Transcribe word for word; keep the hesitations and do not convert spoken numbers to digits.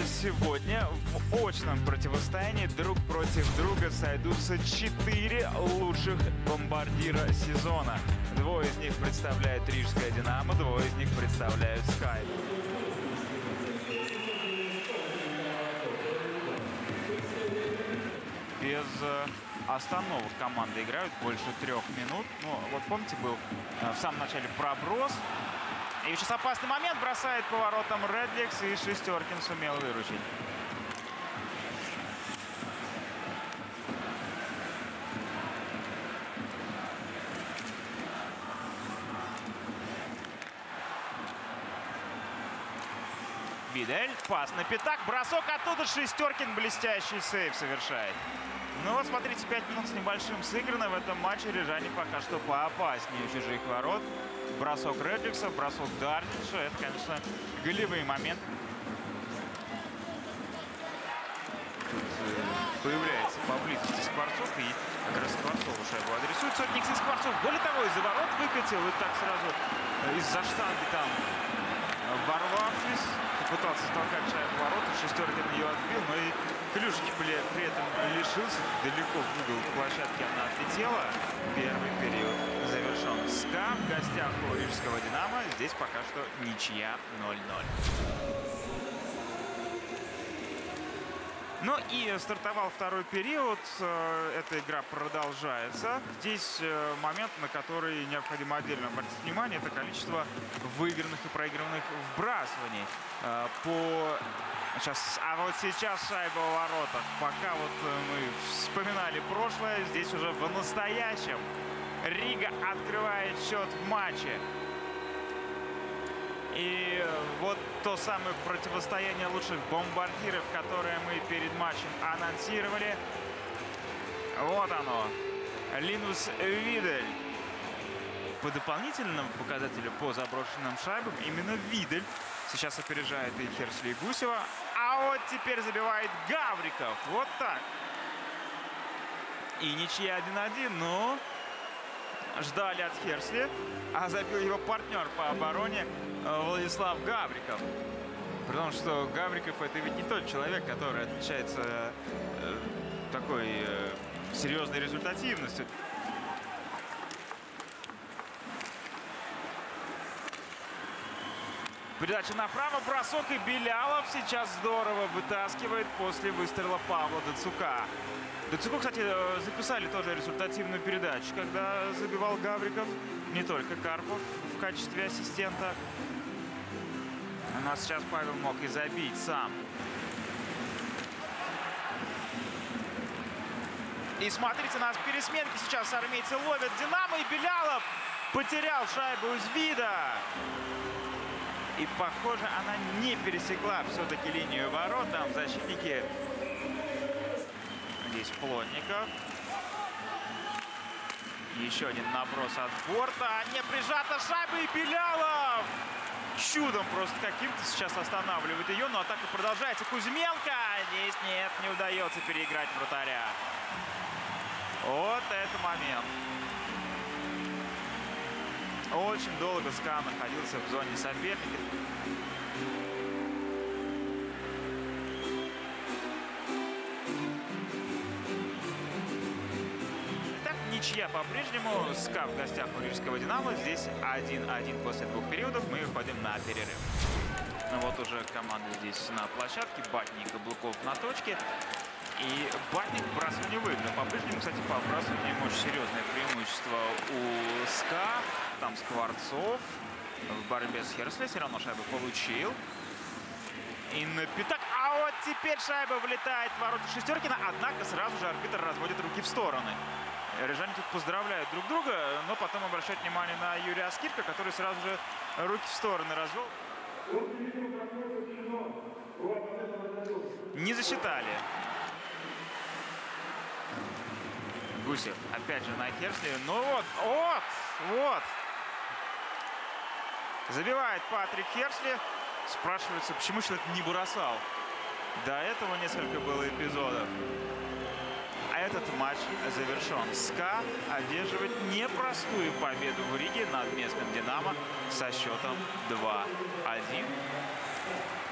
сегодня в очном противостоянии друг против друга сойдутся четыре лучших бомбардира сезона. Двое из них представляют Рижское Динамо, двое из них представляют Скай. Без остановок команды играют больше трех минут. Ну, вот помните, был в самом начале проброс. И сейчас опасный момент, бросает по воротам Редликс, и Шестеркин сумел выручить. Видель, пас на пятак, бросок оттуда, Шестеркин блестящий сейв совершает. Ну вот, смотрите, пять минут с небольшим сыграно в этом матче. Рижане пока что поопаснее у чужих ворот. Бросок Редликса, бросок Дардича. Это, конечно, голевые моменты. Тут э, появляется поблизости Скворцов, и как раз Скворцову шайбу адресует сотник. И Скворцов, более того, из-за ворот выкатил, и так сразу э, из-за штанги там, э, ворвавшись, пытался толкать шайбу в ворота. Шестеркин ее отбил, но и клюшки при этом лишился. Далеко в угол площадки она отлетела. Первый период завершен. СКА в гостях у Рижского Динамо. Здесь пока что ничья ноль ноль. Ну и стартовал второй период. Эта игра продолжается. Здесь момент, на который необходимо отдельно обратить внимание, это количество выигранных и проигранных вбрасываний. По... Сейчас, а вот сейчас шайба в воротах. Пока вот мы вспоминали прошлое, здесь уже в настоящем Рига открывает счет в матче. И вот то самое противостояние лучших бомбардиров, которое мы перед матчем анонсировали. Вот оно. Линус Видель. По дополнительному показателю по заброшенным шайбам именно Видель сейчас опережает и Херсли, и Гусева. А вот теперь забивает Гавриков. Вот так. И ничья один один, но ждали от Херсли, а забил его партнер по обороне Владислав Гавриков. Потому что Гавриков — это ведь не тот человек, который отличается э, такой э, серьезной результативностью. Передача направо, бросок, и Белялов сейчас здорово вытаскивает после выстрела Павла Дацука. Дацуку, кстати, записали тоже результативную передачу, когда забивал Гавриков. Не только Карпов в качестве ассистента. Но сейчас Павел мог и забить сам. И смотрите, нас пересменки сейчас армейцы ловят. Динамо, и Белялов потерял шайбу из вида. И, похоже, она не пересекла все-таки линию ворот. Там защитники. Здесь Плотников. Еще один наброс от борта. Не прижата шайба, и Белялов чудом просто каким-то сейчас останавливает ее. Но атака продолжается. Кузьменко. Здесь нет, не удается переиграть вратаря. Вот это момент. Очень долго СКА находился в зоне соперника. Так, ничья по-прежнему. СКА в гостях у Рижского Динамо. Здесь один один после двух периодов. Мы уходим на перерыв. Ну вот уже команда здесь на площадке. Батник, Каблуков на точке. И Батник вбрасывание выиграл. По-прежнему, кстати, по вбрасыванию очень серьезное преимущество у СКА. Там Скворцов в борьбе с Херсли все равно шайбу получил. И на пятак. А вот теперь шайба влетает в ворота Шестеркина. Однако сразу же арбитр разводит руки в стороны. Рижане тут поздравляют друг друга, но потом обращают внимание на Юрия Скирка, который сразу же руки в стороны развел. Не засчитали. Гусев опять же на Херсли. Ну вот, вот, вот. Забивает Патрик Херсли. Спрашивается, почему человек не бросал. До этого несколько было эпизодов. А этот матч завершен. СКА одерживает непростую победу в Риге над местным Динамо со счетом два один.